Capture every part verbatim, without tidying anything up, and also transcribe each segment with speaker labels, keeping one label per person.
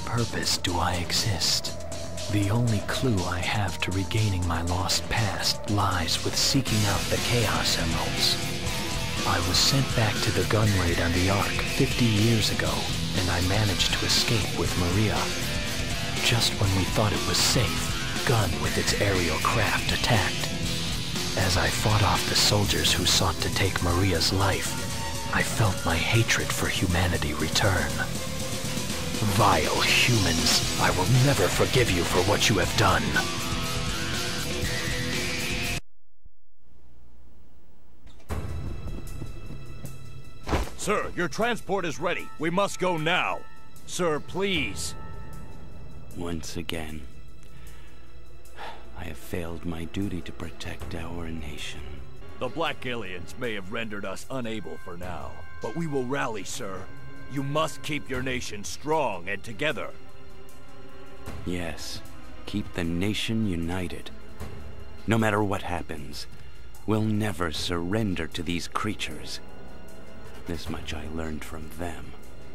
Speaker 1: purpose do I exist? The only clue I have to regaining my lost past lies with seeking out the Chaos Emeralds. I was sent back to the gun raid on the Ark fifty years ago, and I managed to escape with Maria. Just when we thought it was safe, Gun with its aerial craft attacked. As I fought off the soldiers who sought to take Maria's life, I felt my hatred for humanity return. Vile humans, I will never forgive you for what you have done.
Speaker 2: Sir, your transport is ready. We must go now. Sir, please.
Speaker 3: Once again, I have failed my duty to protect our nation.
Speaker 2: The Black Aliens may have rendered us unable for now, but we will rally, sir. You must keep your nation strong and together.
Speaker 3: Yes, keep the nation united. No matter what happens, we'll never surrender to these creatures. This much I learned from them.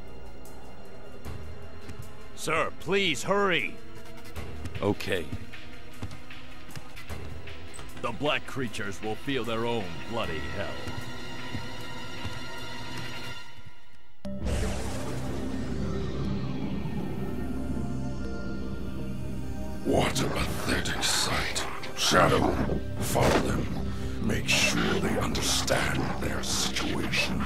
Speaker 2: Sir, please hurry!
Speaker 3: Okay.
Speaker 2: The black creatures will feel their own bloody hell.
Speaker 4: What a pathetic sight. Shadow, follow them. Make sure they understand their situation.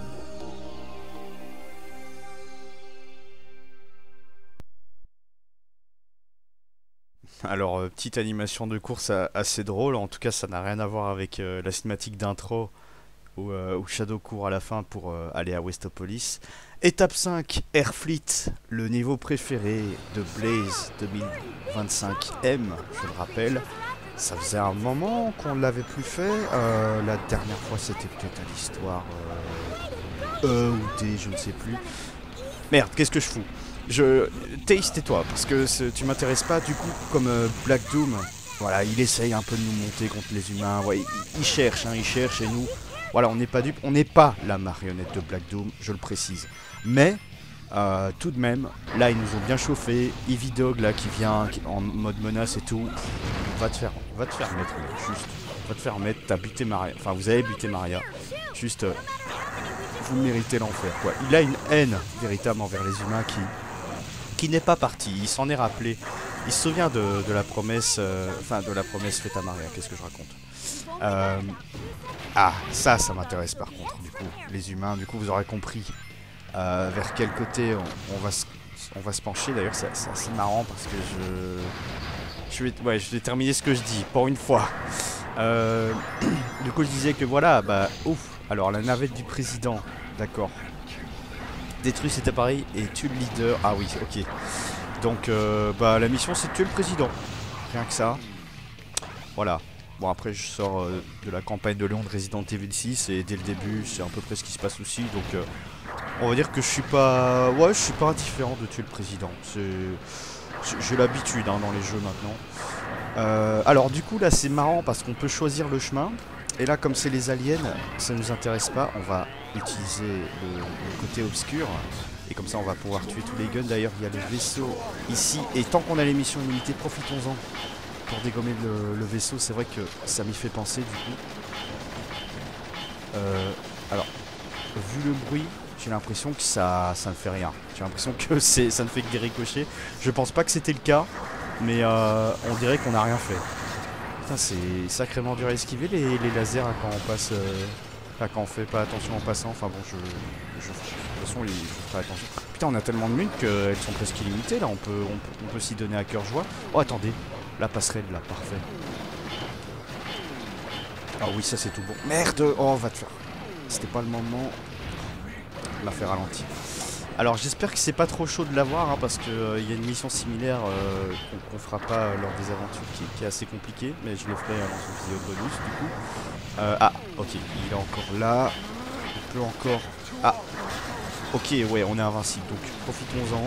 Speaker 5: Alors, euh, petite animation de course a, assez drôle, en tout cas ça n'a rien à voir avec euh, la cinématique d'intro où, euh, où Shadow court à la fin pour euh, aller à Westopolis. Étape cinq, Airfleet, le niveau préféré de Blaze deux mille vingt-cinq M, je le rappelle. Ça faisait un moment qu'on ne l'avait plus fait, euh, la dernière fois c'était peut-être à l'histoire euh, E ou D, je ne sais plus. Merde, qu'est-ce que je fous? Je... Taste, tais-toi, parce que tu m'intéresses pas, du coup, comme euh, Black Doom, voilà, il essaye un peu de nous monter contre les humains, ouais, il, il cherche, hein, il cherche, et nous, voilà, on n'est pas dupes, on n'est pas la marionnette de Black Doom, je le précise. Mais, euh, tout de même, là, ils nous ont bien chauffé, Heavy Dog, là, qui vient qui, en mode menace et tout, va te faire, va te faire mettre, juste, va te faire mettre, t'as buté Maria, enfin, vous avez buté Maria, juste, euh, vous méritez l'enfer, quoi. Il a une haine, véritable, envers les humains qui... qui n'est pas parti, il s'en est rappelé, il se souvient de, de la promesse, euh, enfin de la promesse faite à Maria, qu'est-ce que je raconte euh, Ah, ça, ça m'intéresse par contre, du coup, les humains, du coup vous aurez compris euh, vers quel côté on, on, va, se, on va se pencher, d'ailleurs c'est assez marrant parce que je, je, vais, ouais, je vais terminer ce que je dis, pour une fois. Euh, du coup je disais que voilà, bah ouf, alors la navette du président, d'accord. Détruis cet appareil et tue le leader. Ah oui, ok. Donc, euh, bah, la mission, c'est de tuer le président. Rien que ça. Voilà. Bon, après, je sors euh, de la campagne de Léon de Resident Evil six et dès le début, c'est à peu près ce qui se passe aussi. Donc, euh, on va dire que je suis pas... Ouais, je suis pas indifférent de tuer le président. J'ai l'habitude hein, dans les jeux maintenant. Euh, alors, du coup, là, c'est marrant parce qu'on peut choisir le chemin. Et là, comme c'est les aliens, ça nous intéresse pas. On va utiliser le, le côté obscur. Et comme ça, on va pouvoir tuer tous les guns. D'ailleurs, il y a le vaisseau ici. Et tant qu'on a les missions illimitées, profitons-en pour dégommer le, le vaisseau. C'est vrai que ça m'y fait penser, du coup. Euh, alors, vu le bruit, j'ai l'impression que ça, ça ne fait rien. J'ai l'impression que ça ne fait que des ricochets. Je pense pas que c'était le cas. Mais euh, on dirait qu'on n'a rien fait. C'est sacrément dur à esquiver les, les lasers hein, quand on passe, euh, là, quand on fait pas attention en passant. Enfin bon, je, je, de toute façon, il faut faire attention. Putain, on a tellement de munes qu'elles sont presque illimitées là. On peut, on peut, on peut s'y donner à cœur joie. Oh attendez, la passerelle là, parfait. Ah oui, ça c'est tout bon. Merde, oh va te faire. C'était pas le moment. On l'a fait ralentir. Alors j'espère que c'est pas trop chaud de l'avoir hein, parce qu'il euh, y a une mission similaire euh, qu'on qu fera pas euh, lors des aventures qui, qui est assez compliquée, mais je le ferai euh, dans une vidéo bonus du coup. Euh, ah ok, il est encore là. On peut encore... Ah ok ouais on est invincible donc profitons-en.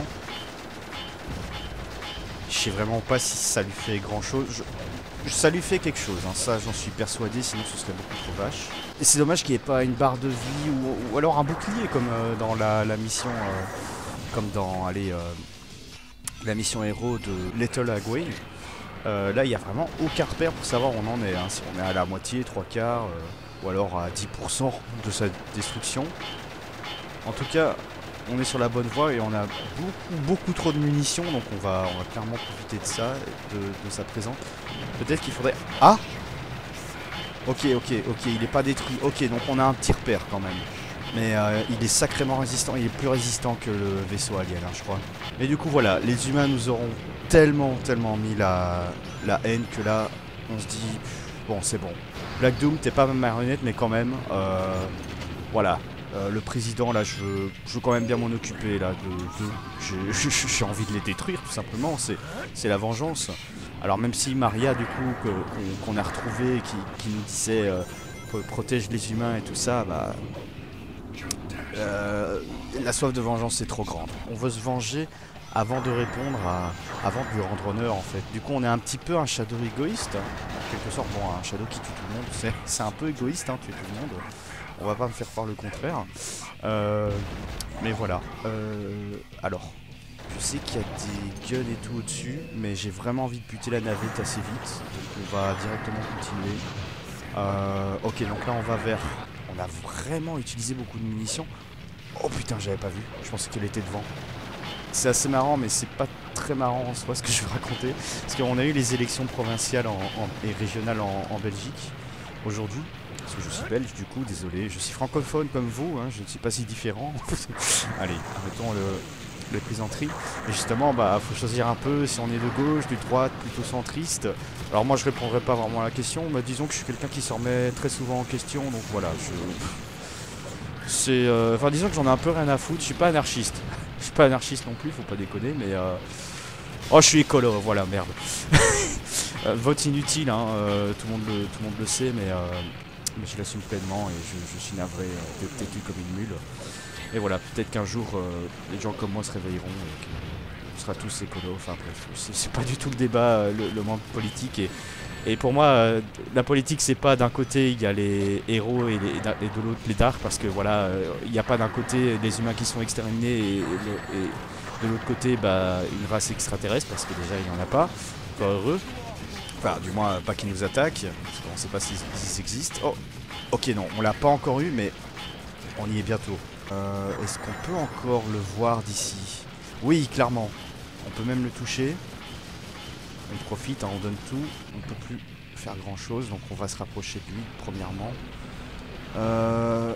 Speaker 5: Je sais vraiment pas si ça lui fait grand chose. Je... Ça lui fait quelque chose, hein. Ça j'en suis persuadé, sinon ce serait beaucoup trop vache. Et c'est dommage qu'il n'y ait pas une barre de vie ou, ou alors un bouclier comme euh, dans la, la mission, euh, comme dans, allez, euh, la mission héros de Little Agway. Euh, là, il n'y a vraiment aucun repère pour savoir où on en est. Hein. Si on est à la moitié, trois quarts, euh, ou alors à dix pour cent de sa destruction. En tout cas, on est sur la bonne voie et on a beaucoup, beaucoup trop de munitions. Donc on va, on va clairement profiter de ça, de, de sa présence. Peut-être qu'il faudrait... Ah! Ok, ok, ok, il n'est pas détruit. Ok, donc on a un petit repère quand même. Mais euh, il est sacrément résistant, il est plus résistant que le vaisseau alien, hein, je crois. Mais du coup, voilà, les humains nous auront tellement, tellement mis la, la haine que là, on se dit, bon, c'est bon. Black Doom, t'es pas ma marionnette, mais quand même, euh, voilà. Euh, le président, là, je veux, je veux quand même bien m'en occuper, là. De, de, j'ai envie de les détruire, tout simplement, c'est la vengeance. Alors même si Maria, du coup, qu'on qu'on a retrouvé, qui, qui nous disait euh, protège les humains et tout ça, bah... Euh, la soif de vengeance est trop grande. On veut se venger avant de répondre à... avant de lui rendre honneur en fait. Du coup on est un petit peu un Shadow égoïste. En quelque sorte, bon, un Shadow qui tue tout le monde, c'est un peu égoïste, hein, tuer tout le monde. On va pas me faire croire le contraire. Euh, mais voilà. Euh, alors, je sais qu'il y a des guns et tout au-dessus, mais j'ai vraiment envie de buter la navette assez vite. Donc on va directement continuer. Euh, ok, donc là on va vers... On a vraiment utilisé beaucoup de munitions. Oh putain, j'avais pas vu. Je pensais qu'elle était devant. C'est assez marrant, mais c'est pas très marrant en soi ce que je vais raconter. Parce qu'on a eu les élections provinciales en, en, et régionales en, en Belgique aujourd'hui. Parce que je suis belge, du coup, désolé. Je suis francophone comme vous, hein, je ne suis pas si différent. Allez, arrêtons le, les plaisanteries. Et justement, bah, faut choisir un peu si on est de gauche, de droite, plutôt centriste. Alors moi, je répondrai pas vraiment à la question, mais disons que je suis quelqu'un qui se remet très souvent en question, donc voilà, je... C'est... Euh... Enfin, disons que j'en ai un peu rien à foutre, je suis pas anarchiste. Je suis pas anarchiste non plus, faut pas déconner, mais... Euh... Oh, je suis écolo, voilà, merde. euh, vote inutile, hein, euh, tout, le monde le, tout le monde le sait, mais, euh... mais je l'assume pleinement et je, je suis navré, euh, têtu comme une mule. Et voilà, peut-être qu'un jour, euh, les gens comme moi se réveilleront et qu'on sera tous écolos. Enfin bref, c'est pas du tout le débat, euh, le, le monde politique. Et, et pour moi, euh, la politique, c'est pas d'un côté, il y a les héros et, les, et de l'autre, les darks. Parce que voilà, il euh, n'y a pas d'un côté des humains qui sont exterminés et, et, et de l'autre côté, bah, une race extraterrestre. Parce que déjà, il n'y en a pas. Pas heureux. Enfin, du moins, pas qu'ils nous attaquent. Parce qu'on ne sait pas s'ils si, existent. Oh, ok, non, on l'a pas encore eu, mais on y est bientôt. Euh, Est-ce qu'on peut encore le voir d'ici? Oui, clairement. On peut même le toucher. On profite, hein, on donne tout. On ne peut plus faire grand chose, donc on va se rapprocher de lui, premièrement. Euh...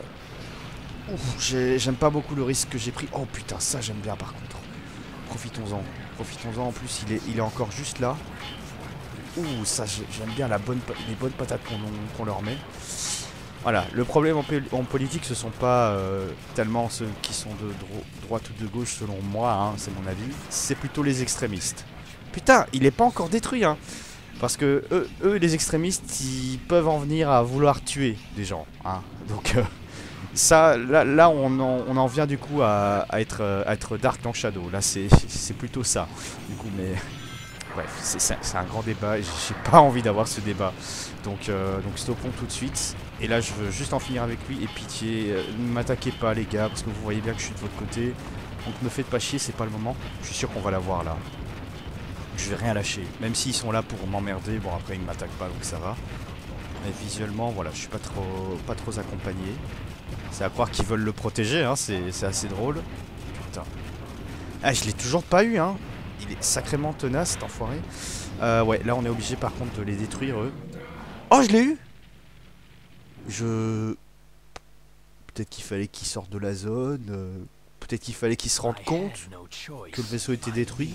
Speaker 5: J'aime pas beaucoup le risque que j'ai pris. Oh putain, ça j'aime bien par contre. Profitons-en. Profitons-en, en plus il est, il est encore juste là. Ouh, ça j'aime bien la bonne, les bonnes patates qu'on qu'on leur met. Voilà, le problème en, en politique, ce sont pas euh, tellement ceux qui sont de dro droite ou de gauche, selon moi, hein, c'est mon avis. C'est plutôt les extrémistes. Putain, il est pas encore détruit, hein. Parce que eux, eux, les extrémistes, ils peuvent en venir à vouloir tuer des gens, hein. Donc euh, ça, là, là on, en, on en vient du coup à, à, être, à être dark dans Shadow. Là, c'est plutôt ça. Du coup, mais bref, c'est un grand débat et j'ai pas envie d'avoir ce débat. Donc, euh, donc stoppons tout de suite. Et là je veux juste en finir avec lui. Et pitié, euh, ne m'attaquez pas les gars, parce que vous voyez bien que je suis de votre côté. Donc ne faites pas chier, c'est pas le moment. Je suis sûr qu'on va l'avoir là. Je vais rien lâcher. Même s'ils sont là pour m'emmerder, bon après ils ne m'attaquent pas donc ça va. Mais visuellement voilà, je suis pas trop, pas trop accompagné. C'est à croire qu'ils veulent le protéger, hein, c'est assez drôle. Putain. Ah, je l'ai toujours pas eu, hein. Il est sacrément tenace cet enfoiré. Euh, ouais, là on est obligé par contre de les détruire eux. Oh, je l'ai eu. Je... Peut-être qu'il fallait qu'il sorte de la zone, euh, peut-être qu'il fallait qu'il se rende compte que le vaisseau était détruit.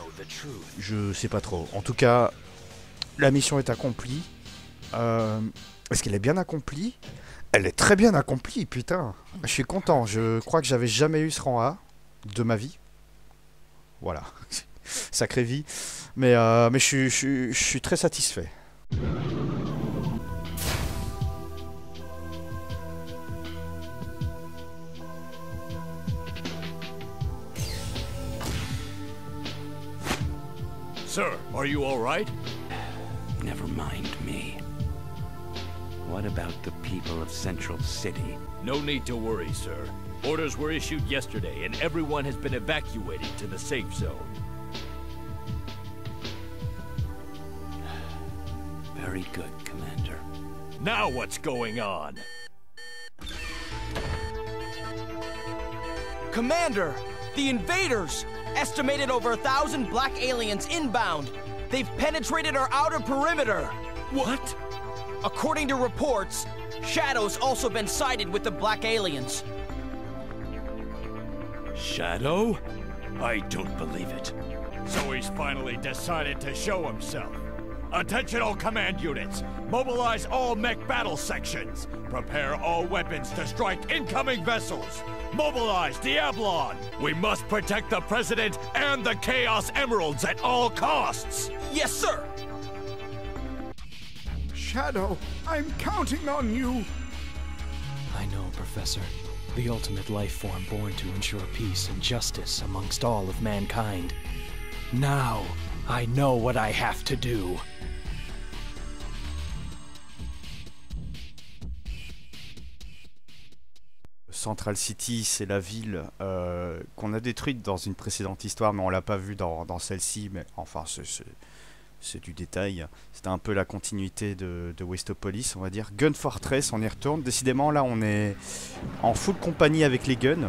Speaker 5: Je sais pas trop. En tout cas, la mission est accomplie. Euh, Est-ce qu'elle est bien accomplie? Elle est très bien accomplie, putain. Je suis content, je crois que j'avais jamais eu ce rang A de ma vie. Voilà, sacrée vie. Mais, euh, mais je, suis, je, suis, je suis très satisfait.
Speaker 2: Sir, are you all right?
Speaker 3: Never mind me. What about the people of Central City?
Speaker 2: No need to worry, sir. Orders were issued yesterday, and everyone has been evacuated to the safe zone.
Speaker 3: Very good, Commander.
Speaker 2: Now what's going on?
Speaker 6: Commander, the invaders! Estimated over a thousand black aliens inbound. They've penetrated our outer perimeter.
Speaker 2: What?
Speaker 6: According to reports, Shadow's also been sighted with the black aliens.
Speaker 2: Shadow? I don't believe it. So he's finally decided to show himself. Attention all command units! Mobilize all mech battle sections! Prepare all weapons to strike incoming vessels! Mobilize Diablon! We must protect the President and the Chaos Emeralds at all costs!
Speaker 6: Yes, sir!
Speaker 4: Shadow, I'm counting on you.
Speaker 1: I know, Professor. The ultimate life form born to ensure peace and justice amongst all of mankind. Now, I know what I have to do.
Speaker 5: Central City, c'est la ville euh, qu'on a détruite dans une précédente histoire, mais on l'a pas vue dans, dans celle-ci, mais enfin c'est du détail. C'était un peu la continuité de, de Westopolis, on va dire. Gun Fortress, on y retourne. Décidément, là, on est en full compagnie avec les guns.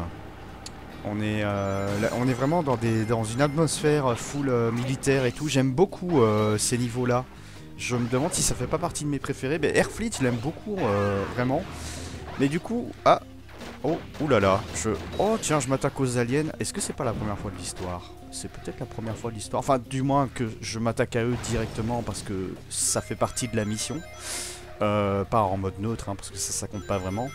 Speaker 5: On est, euh, là, on est vraiment dans, des, dans une atmosphère full euh, militaire et tout. J'aime beaucoup euh, ces niveaux-là. Je me demande si ça fait pas partie de mes préférés. Mais Airfleet, je l'aime beaucoup, euh, vraiment. Mais du coup, ah... Oh, oulala, je... Oh, tiens, je m'attaque aux aliens. Est-ce que c'est pas la première fois de l'histoire? C'est peut-être la première fois de l'histoire. Enfin, du moins que je m'attaque à eux directement parce que ça fait partie de la mission. Euh, pas en mode neutre, hein, parce que ça, ça compte pas vraiment.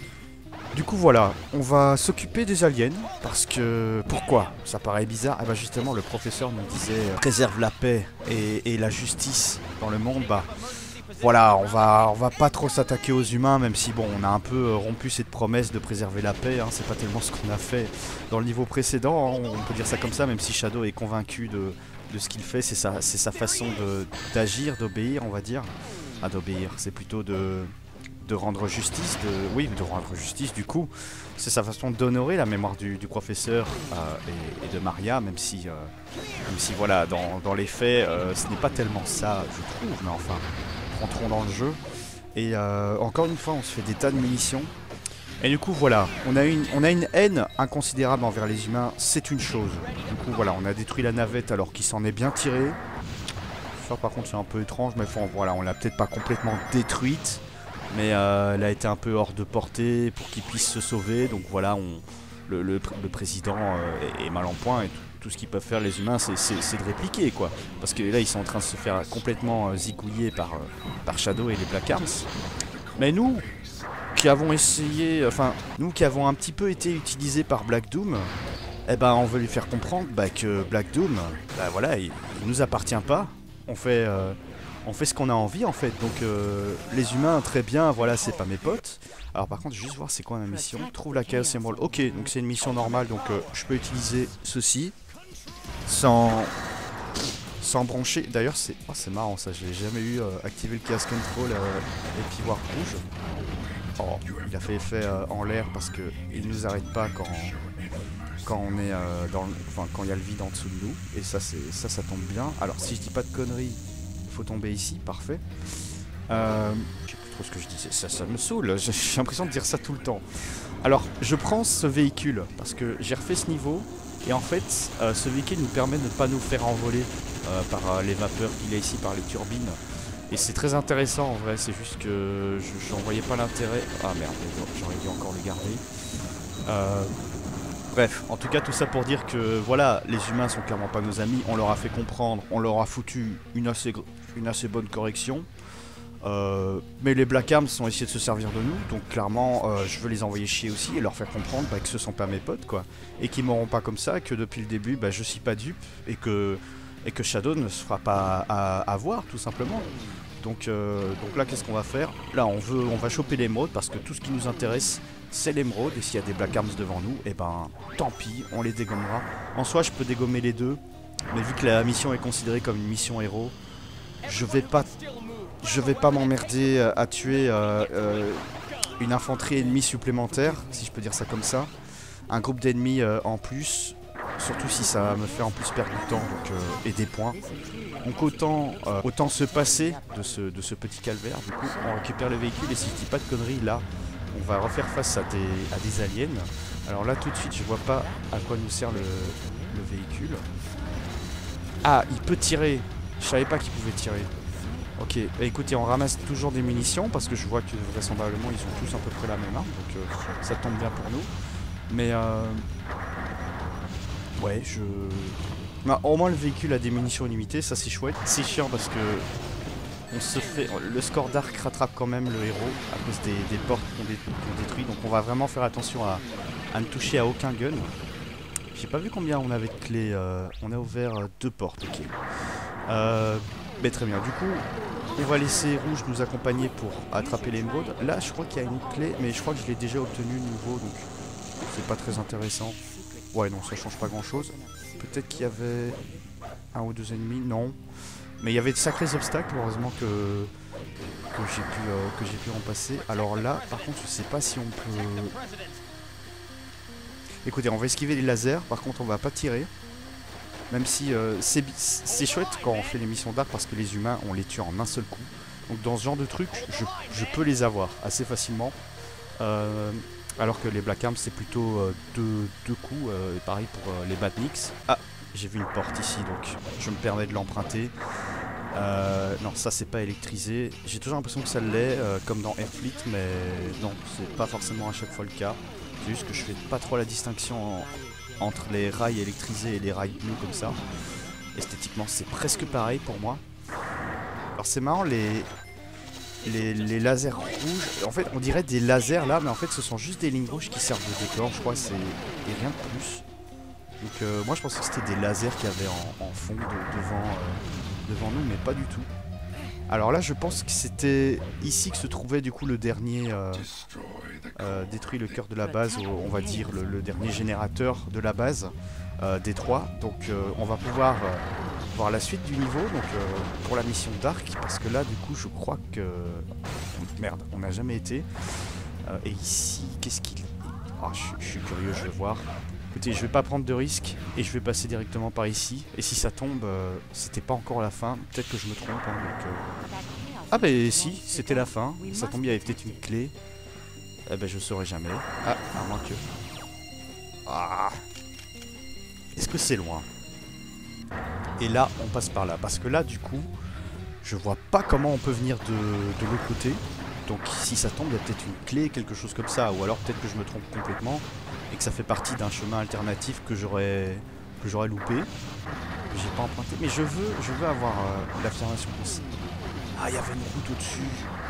Speaker 5: Du coup, voilà, on va s'occuper des aliens parce que... Pourquoi? Ça paraît bizarre. Eh ben justement, le professeur nous disait euh, préserve la paix et, et la justice dans le monde. Bah... Voilà, on va, on va pas trop s'attaquer aux humains, même si bon, on a un peu rompu cette promesse de préserver la paix, hein, c'est pas tellement ce qu'on a fait dans le niveau précédent, hein, on peut dire ça comme ça, même si Shadow est convaincu de, de ce qu'il fait, c'est sa, c'est sa façon d'agir, d'obéir, on va dire. Ah, d'obéir, c'est plutôt de, de rendre justice, de, oui, de rendre justice du coup. C'est sa façon d'honorer la mémoire du, du professeur euh, et, et de Maria, même si, euh, même si voilà, dans, dans les faits, euh, ce n'est pas tellement ça, je trouve, mais enfin... Entrons dans le jeu et euh, encore une fois on se fait des tas de munitions et du coup voilà on a une, on a une haine inconsidérable envers les humains, c'est une chose. Du coup voilà, on a détruit la navette alors qu'il s'en est bien tiré. Ça par contre c'est un peu étrange, mais enfin, voilà, on l'a peut-être pas complètement détruite, mais euh, elle a été un peu hors de portée pour qu'il puisse se sauver, donc voilà, on, le, le, le président euh, est, est mal en point et tout. Tout ce qu'ils peuvent faire les humains, c'est de répliquer, quoi. Parce que là, ils sont en train de se faire complètement euh, zigouiller par, euh, par Shadow et les Black Arms. Mais nous, qui avons essayé... Enfin, nous qui avons un petit peu été utilisés par Black Doom, eh ben, on veut lui faire comprendre bah, que Black Doom, bah voilà, il, il nous appartient pas. On fait, euh, on fait ce qu'on a envie, en fait. Donc, euh, les humains, très bien, voilà, c'est pas mes potes. Alors par contre, juste voir c'est quoi ma mission. Trouve la Chaos Emerald. Ok, donc c'est une mission normale, donc euh, je peux utiliser ceci. Sans, sans brancher. D'ailleurs, c'est oh, c'est marrant ça. J'ai jamais eu euh, activé le Chaos Control euh, et puis voir rouge. Oh, il a fait effet euh, en l'air parce que il nous arrête pas quand quand on est euh, dans, le, enfin quand il y a le vide en dessous de nous. Et ça, c'est ça, ça tombe bien. Alors si je dis pas de conneries, il faut tomber ici. Parfait. Euh, je sais plus trop ce que je disais. Ça, ça me saoule. J'ai l'impression de dire ça tout le temps. Alors, je prends ce véhicule parce que j'ai refait ce niveau. Et en fait, euh, ce véhicule nous permet de ne pas nous faire envoler euh, par euh, les vapeurs qu'il y a ici, par les turbines. Et c'est très intéressant en vrai, c'est juste que j'en voyais pas l'intérêt. Ah merde, j'aurais dû encore le garder. Euh, bref, en tout cas tout ça pour dire que voilà, les humains sont clairement pas nos amis. On leur a fait comprendre, on leur a foutu une assez, une assez bonne correction. Euh, mais les Black Arms ont essayé de se servir de nous, donc clairement euh, je veux les envoyer chier aussi et leur faire comprendre bah, que ce sont pas mes potes quoi, et qu'ils m'auront pas comme ça, que depuis le début bah, je suis pas dupe et que, et que Shadow ne se fera pas avoir tout simplement. Donc, euh, donc là qu'est-ce qu'on va faire? Là on veut, on va choper l'émeraude parce que tout ce qui nous intéresse c'est l'émeraude, et s'il y a des Black Arms devant nous, et ben tant pis, on les dégommera. En soi je peux dégommer les deux, mais vu que la mission est considérée comme une mission héros, je vais pas... Je vais pas m'emmerder à tuer euh, euh, une infanterie ennemie supplémentaire, si je peux dire ça comme ça. Un groupe d'ennemis euh, en plus, surtout si ça me fait en plus perdre du temps donc, euh, et des points. Donc autant, euh, autant se passer de ce, de ce petit calvaire. Du coup, on récupère le véhicule et si je dis pas de conneries, là, on va refaire face à des, à des aliens. Alors là, tout de suite, je vois pas à quoi nous sert le, le véhicule. Ah, il peut tirer. Je savais pas qu'il pouvait tirer. Ok, bah écoutez, on ramasse toujours des munitions parce que je vois que vraisemblablement ils ont tous à peu près la même arme, donc euh, ça tombe bien pour nous. Mais euh... ouais, je... Non, au moins le véhicule a des munitions limitées, ça c'est chouette. C'est chiant parce que on se fait... le score d'arc rattrape quand même le héros à cause des, des portes qu'on dé... qu'on détruit, donc on va vraiment faire attention à, à ne toucher à aucun gun. J'ai pas vu combien on avait de clés, euh... on a ouvert deux portes, ok. Euh... Mais très bien, du coup, on va laisser Rouge nous accompagner pour attraper l'émeraude. Là, je crois qu'il y a une clé, mais je crois que je l'ai déjà obtenue nouveau, donc c'est pas très intéressant. Ouais, non, ça change pas grand-chose. Peut-être qu'il y avait un ou deux ennemis, non. Mais il y avait de sacrés obstacles, heureusement que, que j'ai pu, euh, que j'ai pu en passer. Alors là, par contre, je sais pas si on peut... Écoutez, on va esquiver les lasers, par contre, on va pas tirer. Même si euh, c'est chouette quand on fait les missions d'arc parce que les humains on les tue en un seul coup. Donc dans ce genre de truc, je, je peux les avoir assez facilement. Euh, alors que les Black Arms c'est plutôt euh, deux, deux coups. Euh, pareil pour euh, les Badniks. Ah, j'ai vu une porte ici donc je me permets de l'emprunter. Euh, non, ça c'est pas électrisé. J'ai toujours l'impression que ça l'est, euh, comme dans Airfleet, mais non, c'est pas forcément à chaque fois le cas. C'est juste que je fais pas trop la distinction en... entre les rails électrisés et les rails bleus comme ça. Esthétiquement c'est presque pareil pour moi. Alors c'est marrant, les, les, les lasers rouges, en fait on dirait des lasers là, mais en fait ce sont juste des lignes rouges qui servent de décor, je crois, c'est et rien de plus. Donc euh, moi je pensais que c'était des lasers qu'il y avait en, en fond de, devant, euh, devant nous, mais pas du tout. Alors là je pense que c'était ici que se trouvait du coup le dernier euh, euh, détruit le cœur de la base, ou on va dire le, le dernier générateur de la base euh, des trois. Donc euh, on va pouvoir euh, voir la suite du niveau donc euh, pour la mission d'arc, parce que là du coup je crois que... Merde, on n'a jamais été. Euh, et ici, qu'est-ce qu'il... Ah, je, je suis curieux, je vais voir. Écoutez, je vais pas prendre de risque et je vais passer directement par ici. Et si ça tombe, euh, c'était pas encore la fin. Peut-être que je me trompe. Hein, donc, euh... Ah bah si, c'était la fin. Ça tombe, il y avait peut-être une clé. Eh ben je saurais jamais. Ah, à moins que... Ah. Est-ce que c'est loin? Et là, on passe par là. Parce que là, du coup, je vois pas comment on peut venir de, de l'autre côté. Donc si ça tombe, il y a peut-être une clé, quelque chose comme ça. Ou alors peut-être que je me trompe complètement. Et que ça fait partie d'un chemin alternatif que j'aurais que j'aurais loupé. J'ai pas emprunté. Mais je veux, je veux avoir euh, l'affirmation aussi. Ah, il y avait une route au-dessus.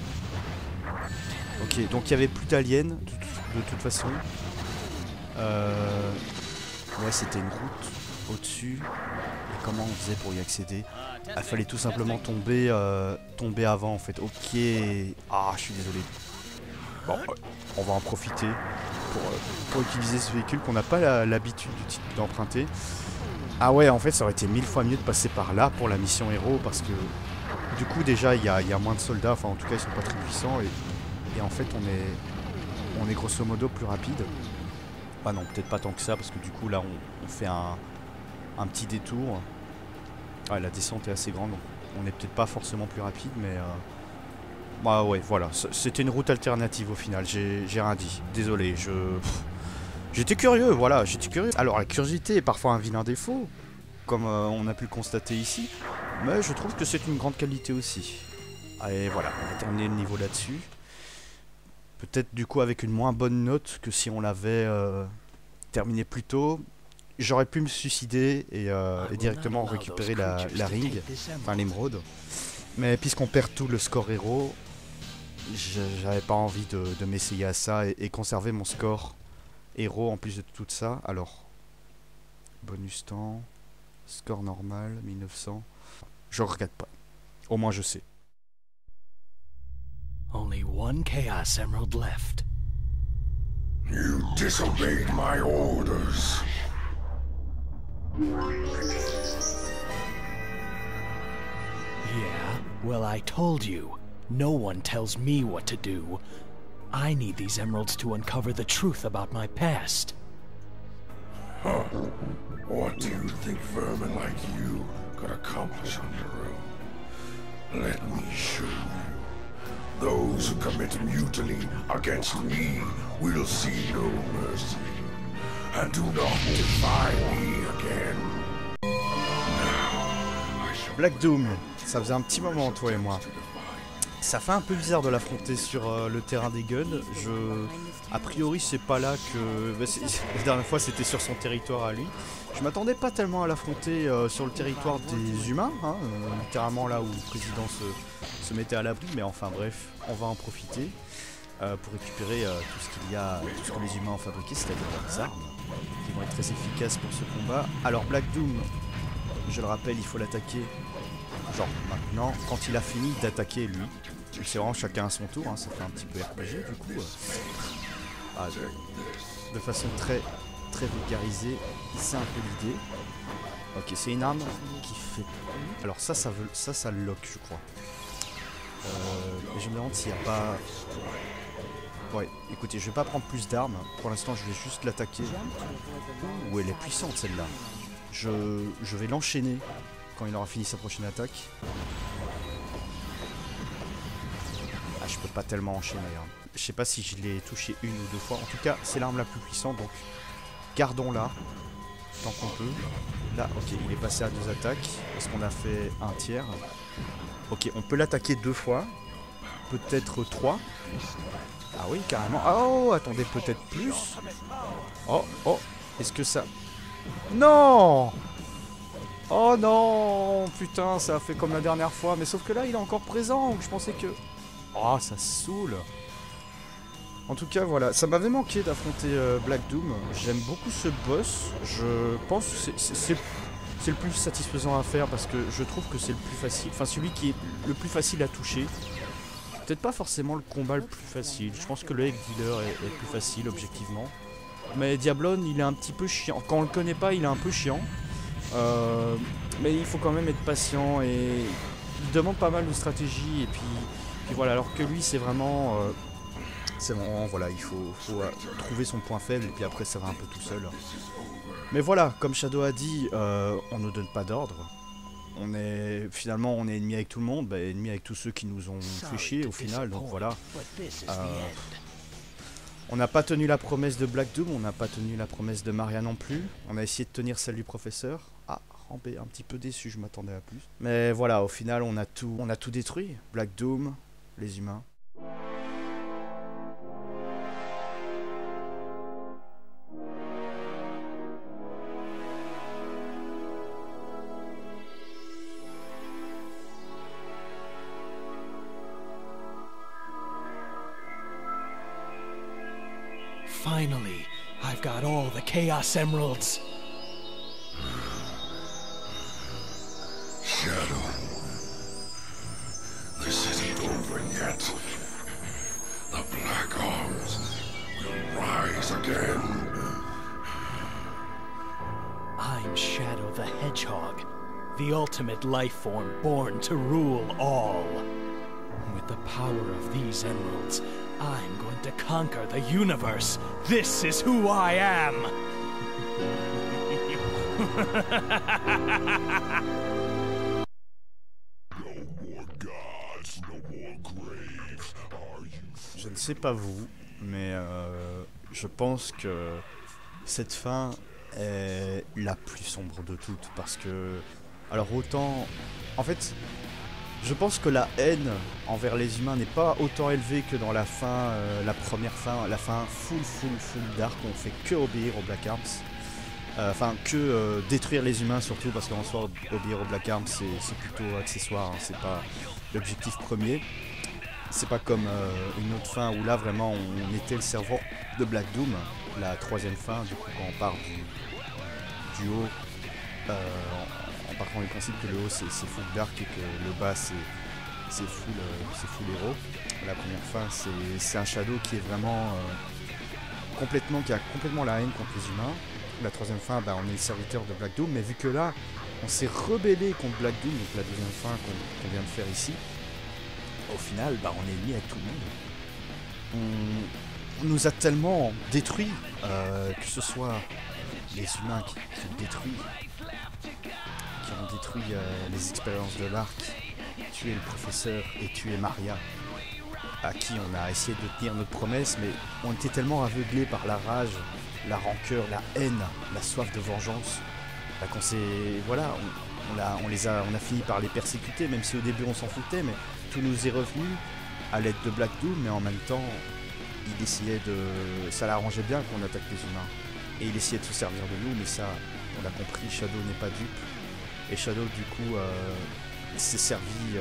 Speaker 5: Ok, donc il y avait plus d'aliens de, de toute façon. Euh... Ouais, c'était une route au-dessus. Et comment on faisait pour y accéder? Il fallait tout simplement tomber, euh, tomber avant en fait. Ok. Ah, je suis désolé. Bon, on va en profiter pour, euh, pour utiliser ce véhicule qu'on n'a pas l'habitude d'emprunter. Ah ouais, en fait, ça aurait été mille fois mieux de passer par là pour la mission héros parce que du coup, déjà, il y a, y a moins de soldats. Enfin, en tout cas, ils sont pas très puissants et, et en fait, on est, on est grosso modo plus rapide. Ah non, peut-être pas tant que ça parce que du coup, là, on, on fait un, un petit détour. Ouais, la descente est assez grande, donc on n'est peut-être pas forcément plus rapide, mais... Euh... Bah ouais, voilà, c'était une route alternative au final, j'ai rien dit. Désolé, je... J'étais curieux, voilà, j'étais curieux. Alors la curiosité est parfois un vilain défaut, comme euh, on a pu le constater ici, mais je trouve que c'est une grande qualité aussi. Et voilà, on va terminer le niveau là-dessus. Peut-être du coup avec une moins bonne note que si on l'avait euh, terminé plus tôt. J'aurais pu me suicider et, euh, et directement récupérer la, la ring, enfin l'émeraude. Mais puisqu'on perd tout le score héros, j'avais pas envie de, de m'essayer à ça et, et conserver mon score héros en plus de tout ça. Alors, bonus temps, score normal, mille neuf cents. Je regrette pas. Au moins je sais.
Speaker 1: Only one Chaos Emerald left.
Speaker 4: You disobeyed my orders.
Speaker 1: Yeah, well, I told you. No one tells me what to do. I need these emeralds to uncover the truth about my past.
Speaker 4: Huh. What do you think vermin like you could accomplish on your own. Let me show you. Those who commit mutiny against me will see no mercy. And do not defy me again.
Speaker 5: Black Doom, ça faisait un petit moment toi et moi. Ça fait un peu bizarre de l'affronter sur euh, le terrain des guns. Je, a priori, c'est pas là que. Bah, la dernière fois, c'était sur son territoire à lui. Je m'attendais pas tellement à l'affronter euh, sur le territoire des humains, hein, euh, littéralement là où le président se, se mettait à l'abri. Mais enfin bref, on va en profiter euh, pour récupérer euh, tout ce qu'il y a, tout ce que les humains ont fabriqué, c'est-à-dire leurs armes, qui vont être très efficaces pour ce combat. Alors Black Doom, je le rappelle, il faut l'attaquer. Genre maintenant, quand il a fini d'attaquer lui, c'est vraiment chacun à son tour, hein, ça fait un petit peu R P G du coup. Euh, ah, de, de façon très très vulgarisée, c'est un peu l'idée. Ok, c'est une arme qui fait... Alors ça, ça veut, ça, ça lock, je crois. Euh, mais je me demande s'il n'y a pas... Ouais, écoutez, je vais pas prendre plus d'armes. Pour l'instant, je vais juste l'attaquer. Ouh, elle est puissante celle-là. Je, je vais l'enchaîner quand il aura fini sa prochaine attaque. Ah, je peux pas tellement enchaîner. Hein. Je sais pas si je l'ai touché une ou deux fois. En tout cas, c'est l'arme la plus puissante, donc gardons-la tant qu'on peut. Là, ok, il est passé à deux attaques. Est-ce qu'on a fait un tiers? Ok, on peut l'attaquer deux fois. Peut-être trois. Ah oui, carrément. Oh, attendez, peut-être plus. Oh, oh, est-ce que ça... Non! Oh non! Putain, ça a fait comme la dernière fois. Mais sauf que là, il est encore présent. Donc je pensais que... Oh, ça saoule. En tout cas, voilà. Ça m'avait manqué d'affronter euh, Black Doom. J'aime beaucoup ce boss. Je pense que c'est le plus satisfaisant à faire parce que je trouve que c'est le plus facile. Enfin, celui qui est le plus facile à toucher. Peut-être pas forcément le combat le plus facile. Je pense que le Egg Dealer est, est plus facile, objectivement. Mais Diablon, il est un petit peu chiant. Quand on le connaît pas, il est un peu chiant. Euh, mais il faut quand même être patient et il demande pas mal de stratégie. Et puis, puis voilà, alors que lui, c'est vraiment... Euh, c'est vraiment, voilà, il faut, faut euh, trouver son point faible et puis après, ça va un peu tout seul. Mais voilà, comme Shadow a dit, euh, on ne donne pas d'ordre. On est finalement on est ennemi avec tout le monde, bah, ennemi avec tous ceux qui nous ont fait chier au final, donc voilà. Euh, on n'a pas tenu la promesse de Black Doom, on n'a pas tenu la promesse de Maria non plus. On a essayé de tenir celle du professeur. Ah, rampé, un petit peu déçu, je m'attendais à plus. Mais voilà, au final on a tout, on a tout détruit. Black Doom, les humains.
Speaker 1: Finally, I've got all the Chaos Emeralds.
Speaker 4: Shadow, this isn't over yet. The Black Arms will rise again.
Speaker 1: I'm Shadow the Hedgehog, the ultimate life form born to rule all. With the power of these emeralds, I'm going to conquer the universe. This is who I am.
Speaker 5: Je ne sais pas vous, mais euh, je pense que cette fin est la plus sombre de toutes parce que, alors autant, en fait, je pense que la haine envers les humains n'est pas autant élevée que dans la fin, euh, la première fin, la fin full full full dark où on fait que obéir aux Black Arms. Enfin, euh, que euh, détruire les humains surtout parce qu'en soi, obéir aux Black Arms c'est plutôt accessoire, hein, c'est pas l'objectif premier. C'est pas comme euh, une autre fin où là vraiment on était le cerveau de Black Doom, la troisième fin, du coup quand on part du, du haut. Euh, en partant du principe que le haut c'est full dark et que le bas c'est full, euh, full héros. La première fin c'est un Shadow qui est vraiment euh, complètement, qui a complètement la haine contre les humains. La troisième fin, bah, on est le serviteur de Black Doom, mais vu que là on s'est rebellé contre Black Doom, donc la deuxième fin qu'on qu'on vient de faire ici, au final bah, on est ennemi avec tout le monde. On, on nous a tellement détruits, euh, que ce soit les humains qui, qui ont détruit qui ont détruit euh, les expériences de l'arc, tuer le professeur et tuer Maria, à qui on a essayé de tenir notre promesse, mais on était tellement aveuglés par la rage, la rancœur, la haine, la soif de vengeance, bah, qu'on s'est... Voilà, on, on, a, on, les a, on a fini par les persécuter, même si au début on s'en foutait, mais tout nous est revenu à l'aide de Black Doom, mais en même temps, il essayait de... Ça l'arrangeait bien qu'on attaque les humains. Et il essayait de se servir de nous, mais ça, on l'a compris, Shadow n'est pas dupe. Et Shadow, du coup, euh, s'est servi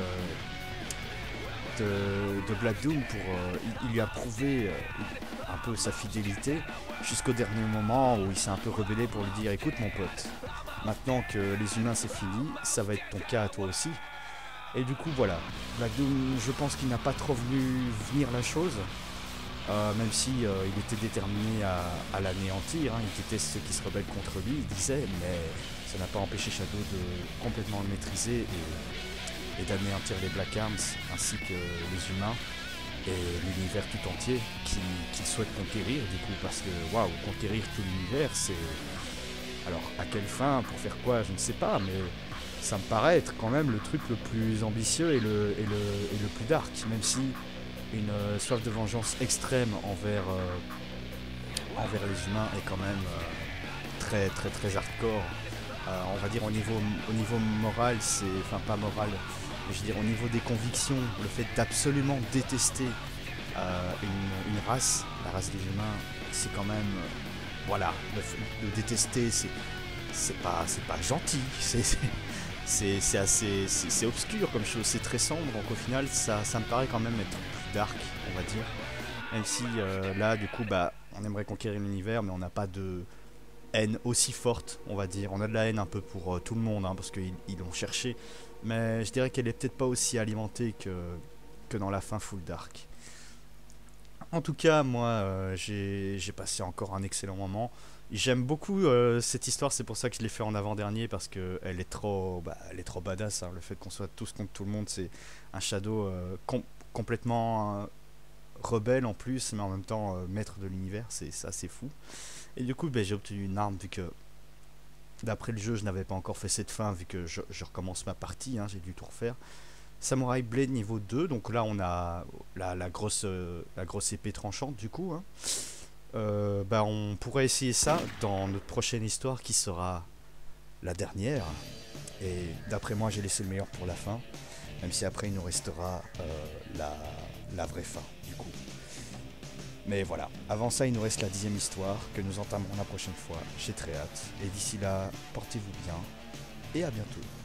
Speaker 5: euh, de, de Black Doom pour... Euh, il, il lui a prouvé euh, un peu sa fidélité, jusqu'au dernier moment où il s'est un peu rebellé pour lui dire « Écoute mon pote, maintenant que les humains c'est fini, ça va être ton cas à toi aussi. » Et du coup, voilà, Black Doom, je pense qu'il n'a pas trop vu venir la chose. Euh, même si euh, il était déterminé à, à l'anéantir, hein, il déteste ceux qui se rebellent contre lui, il disait, mais ça n'a pas empêché Shadow de complètement le maîtriser et, et d'anéantir les Black Arms ainsi que les humains et l'univers tout entier qu'il qu'il souhaite conquérir du coup, parce que waouh, conquérir tout l'univers, c'est... Alors à quelle fin, pour faire quoi, je ne sais pas, mais ça me paraît être quand même le truc le plus ambitieux et le, et le, et le plus dark, même si une euh, soif de vengeance extrême envers, euh, envers les humains est quand même euh, très très très hardcore. Euh, on va dire au niveau, au niveau moral, c'est... Enfin pas moral, mais je veux dire au niveau des convictions, le fait d'absolument détester euh, une, une race, la race des humains, c'est quand même... Euh, voilà, le fait de détester, c'est, c'est, pas, c'est pas gentil, c'est... c'est C'est, c'est assez c'est, c'est obscur comme chose, c'est très sombre, donc au final ça, ça me paraît quand même être plus dark, on va dire. Même si euh, là du coup bah on aimerait conquérir l'univers, mais on n'a pas de haine aussi forte, on va dire. On a de la haine un peu pour euh, tout le monde, hein, parce qu'ils ils l'ont cherché, mais je dirais qu'elle est peut-être pas aussi alimentée que, que dans la fin full dark. En tout cas, moi euh, j'ai, j'ai passé encore un excellent moment. J'aime beaucoup euh, cette histoire, c'est pour ça que je l'ai fait en avant-dernier, parce qu'elle est trop bah, elle est trop badass, hein. Le fait qu'on soit tous contre tout le monde, c'est un Shadow euh, com- complètement euh, rebelle en plus, mais en même temps euh, maître de l'univers, c'est ça, c'est fou. Et du coup bah, j'ai obtenu une arme, vu que d'après le jeu je n'avais pas encore fait cette fin, vu que je, je recommence ma partie, hein, j'ai dû tout refaire. Samurai Blade niveau deux, donc là on a la, la, grosse, euh, la grosse épée tranchante du coup, hein. Euh, bah on pourrait essayer ça dans notre prochaine histoire qui sera la dernière, et d'après moi j'ai laissé le meilleur pour la fin, même si après il nous restera euh, la, la vraie fin du coup. Mais voilà, avant ça il nous reste la dixième histoire que nous entamerons la prochaine fois, j'ai très hâte, et d'ici là portez-vous bien et à bientôt.